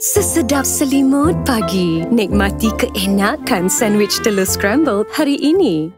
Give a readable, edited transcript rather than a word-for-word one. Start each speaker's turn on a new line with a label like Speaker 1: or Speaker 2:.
Speaker 1: Sesedap selimut pagi. Nikmati keenakan sandwich telur scrambled hari ini.